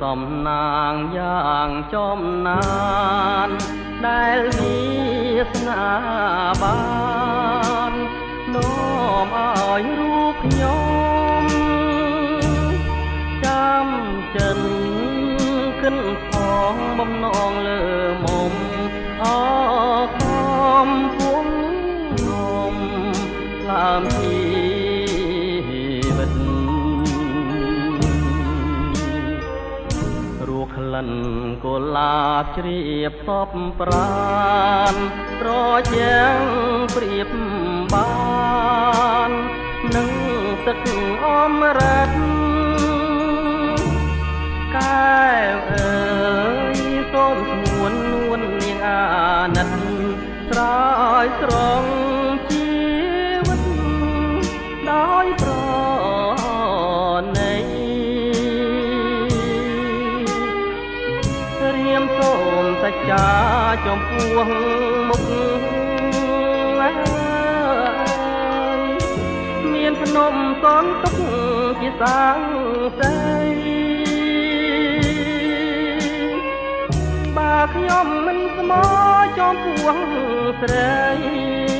សំណាងយ៉ាងចំណានដែលវាសនាបាននាំឲ្យរូបខ្ញុំចាំចិនគិនផងបំណងលើមុំអខំពុំងំឡាមជីវិតរੂក្លិនកុលាបជ្រាបសពប្រានប្រយ៉ាងព្រៀបបាននឹងទឹកអមរិតកែវអើយសូមស្ងួននួននាងអាណិតស្រោយស្រង់ជីវិតដោយប្រណីរៀមសូមសច្ចាចំពោះមុខមានភ្នំសនទុកជាសាងសីបើខ្ញុំមិនស្មោះចំពោះស្រី